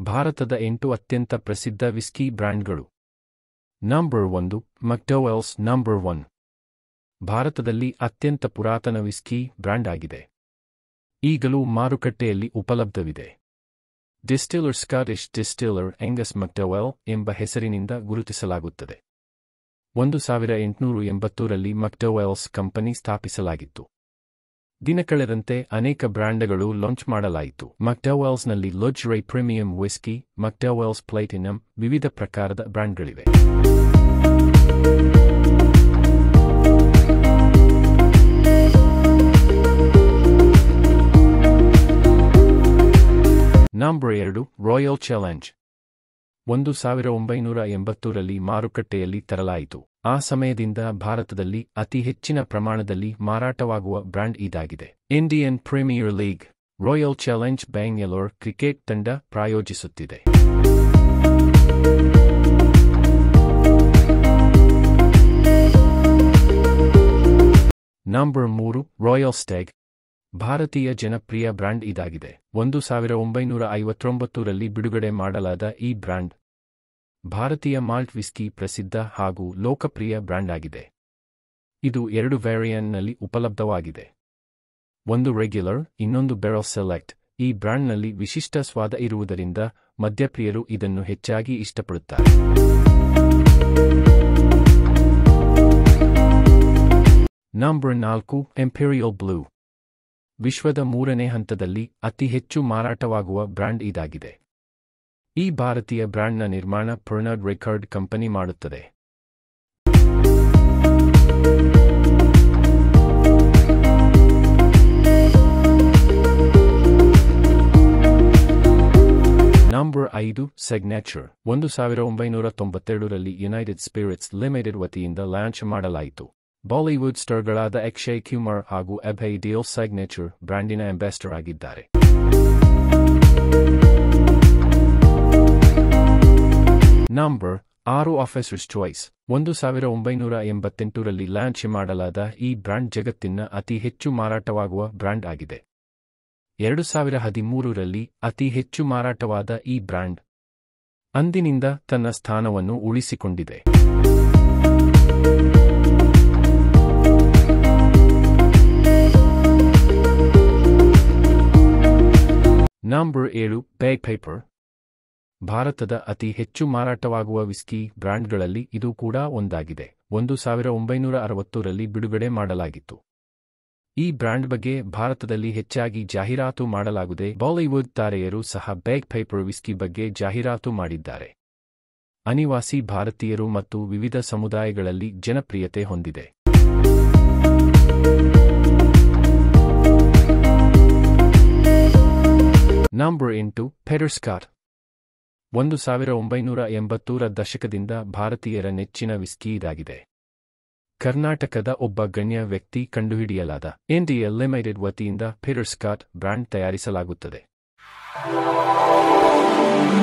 ಭಾರತದ 8 ಅತ್ಯಂತ ಪ್ರಸಿದ್ಧ ವಿಸ್ಕಿ ಬ್ರ್ಯಾಂಡ್ಗಳು. ನಂಬರ್ 1 ಮೆಕ್ಡೊವೆಲ್ಸ್. ನಂಬರ್ 1 ಭಾರತದಲ್ಲಿ ಅತ್ಯಂತ ಪುರಾತನ ವಿಸ್ಕಿ ಬ್ರ್ಯಾಂಡ್ ಆಗಿದೆ. ಈಗಲೂ ಮಾರುಕಟ್ಟೆಯಲ್ಲಿ ಉಪಲಬ್ಧವಿದೆ. ಡಿಸ್ಟಿಲ್ಲರ್ ಸ್ಕಾಟಿಷ್ ಡಿಸ್ಟಿಲ್ಲರ್ ಎಂಗಸ್ ಮೆಕ್ಡೊವೆಲ್ ಎಂಬ ಹೆಸರಿನಿಂದ ಗುರುತಿಸಲಾಗುತ್ತದೆ. 1880ರಲ್ಲಿ ಮೆಕ್ಡೊವೆಲ್ಸ್ ಕಂಪನಿ ಸ್ಥಾಪಿಸಲಾಗಿತ್ತು. ದಿನಕಳೆದಂತೆ ಅನೇಕ ಬ್ರ್ಯಾಂಡ್ಗಳು ಲಾಂಚ್ ಮಾಡಲಾಯಿತು. ಮೆಕ್ಡೊವೆಲ್ಸ್ನಲ್ಲಿ luxury premium whisky, McDowell's platinum, ವಿವಿಧ ಪ್ರಕಾರದ ಬ್ರ್ಯಾಂಡ್ಗಳಿವೆ. Number 2 royal challenge. 1980ರಲ್ಲಿ ಮಾರುಕಟ್ಟೆಯಲ್ಲಿ ತರಲಾಯಿತು. ಆ ಸಮಯದಿಂದ ಭಾರತದಲ್ಲಿ ಅತಿ ಹೆಚ್ಚಿನ ಪ್ರಮಾಣದಲ್ಲಿ ಮಾರಾಟವಾಗುವ ಬ್ರ್ಯಾಂಡ್ ಇದಾಗಿದೆ. Indian Premier League Royal Challenge Bangalore cricket ತಂಡ ಪ್ರಾಯೋಜಿಸುತ್ತಿದೆ. Number 3 royal stack. ಭಾರತೀಯ ಜನಪ್ರಿಯ ಬ್ರ್ಯಾಂಡ್ ಇದಾಗಿದೆ. 1959ರಲ್ಲಿ ಬಿಡುಗಡೆ ಮಾಡಲಾದ ಈ ಬ್ರ್ಯಾಂಡ್ ಭಾರತೀಯ ಮಾಲ್ಟ್ ವಿಸ್ಕಿ ಪ್ರಸಿದ್ಧ ಹಾಗೂ ಲೋಕಪ್ರಿಯ ಬ್ರ್ಯಾಂಡ್ ಆಗಿದೆ. ಇದು 2 ವೇರಿಯಂಟ್ನಲ್ಲಿ ಉಪಲಬ್ಧವಾಗಿದೆ. ಒಂದು ರೆಗ್ಯುಲರ್, ಇನ್ನೊಂದು ಬ್ಯಾರಲ್ ಸೆಲೆಕ್ಟ್. ಈ ಬ್ರ್ಯಾಂಡ್ನಲ್ಲಿ ವಿಶಿಷ್ಟ ಸ್ವಾದ ಇರುವುದರಿಂದ ಮದ್ಯಪ್ರಿಯರು ಇದನ್ನು ಹೆಚ್ಚಾಗಿ ಇಷ್ಟಪಡುತ್ತಾರೆ. Number 4 Imperial Blue. ವಿಶ್ವದ 3ನೇ ಹಂತದಲ್ಲಿ ಅತಿ ಹೆಚ್ಚು ಮಾರಾಟವಾಗುವ ಬ್ರ್ಯಾಂಡ್ ಇದಾಗಿದೆ. ಈ ಭಾರತೀಯ ಬ್ರ್ಯಾಂಡ್ನ ನಿರ್ಮಾಣ ಪರ್ನಡ್ ರಿಕಾರ್ಡ್ ಕಂಪನಿ ಮಾಡುತ್ತದೆ. Number 5 Signature. 1992ರಲ್ಲಿ ಯುನೈಟೆಡ್ ಸ್ಪಿರಿಟ್ಸ್ ಲಿಮಿಟೆಡ್ ವತಿಯಿಂದ ಲಾಂಚ್ ಮಾಡಲಾಯಿತು. ಬಾಲಿವುಡ್ ಸ್ಟಾರ್ಗಳಾದ ಅಕ್ಷಯ್ ಕುಮಾರ್ ಹಾಗೂ ಅಭಯ್ ದೇओल ಸಿಗ್ನೇಚರ್ ಬ್ರ್ಯಾಂಡಿನ ಅಂಬಾಸಿಡರ್ ಆಗಿದ್ದಾರೆ. Number 6 Officer's Choice. 1988ರಲ್ಲಿ ಲಾಂಚ್ ಮಾಡಲಾದ ಈ ಬ್ರ್ಯಾಂಡ್ ಜಗತ್ತಿನ ಅತಿ ಹೆಚ್ಚು ಮಾರಾಟವಾಗುವ ಬ್ರ್ಯಾಂಡ್ ಆಗಿದೆ. 2013ರಲ್ಲಿ ಅತಿ ಹೆಚ್ಚು ಮಾರಾಟವಾದ ಈ ಬ್ರ್ಯಾಂಡ್ ಅಂದಿನಿಂದ ತನ್ನ ಸ್ಥಾನವನ್ನು ಉಳಿಸಿಕೊಂಡಿದೆ. Number 7 Bagpiper. ಭಾರತದ ಅತಿ ಹೆಚ್ಚು ಮಾರಾಟವಾಗುವ ವಿಸ್ಕಿ ಬ್ರ್ಯಾಂಡ್ಗಳಲ್ಲಿ ಇದು ಕೂಡ ಒಂದಾಗಿದೆ. 1960ರಲ್ಲಿ ಬಿಡುಗಡೆ ಮಾಡಲಾಗಿತ್ತು. ಈ ಬ್ರ್ಯಾಂಡ್ ಬಗ್ಗೆ ಭಾರತದಲ್ಲಿ ಹೆಚ್ಚಾಗಿ ಜಾಹೀರಾತು ಮಾಡಲಾಗುತ್ತದೆ. ಬಾಲಿವುಡ್ ತಾರೆಯರು ಸಹ ಬ್ಯಾಗ್ ಪೇಪರ್ ವಿಸ್ಕಿ ಬಗ್ಗೆ ಜಾಹೀರಾತು ಮಾಡಿದ್ದಾರೆ. ಅನಿವಾಸಿ ಭಾರತೀಯರು ಮತ್ತು ವಿವಿಧ ಸಮುದಾಯಗಳಲ್ಲಿ ಜನಪ್ರಿಯತೆ ಹೊಂದಿದೆ. Number 8 ಪೆಟರ್ Scott. 1980ರ ದಶಕದಿಂದ ಭಾರತೀಯರ ನೆಚ್ಚಿನ ವಿಸ್ಕಿ ಇದಾಗಿದೆ. ಕರ್ನಾಟಕದ ಒಬ್ಬ ಗಣ್ಯ ವ್ಯಕ್ತಿ ಕಂಡುಹಿಡಿಯಲಾದ ಇಂಡಿಯಾ ಲಿಮಿಟೆಡ್ ವತಿಯಿಂದ ಪೆಟರ್ ಸ್ಕಾಟ್ ಬ್ರ್ಯಾಂಡ್ ತಯಾರಿಸಲಾಗುತ್ತದೆ.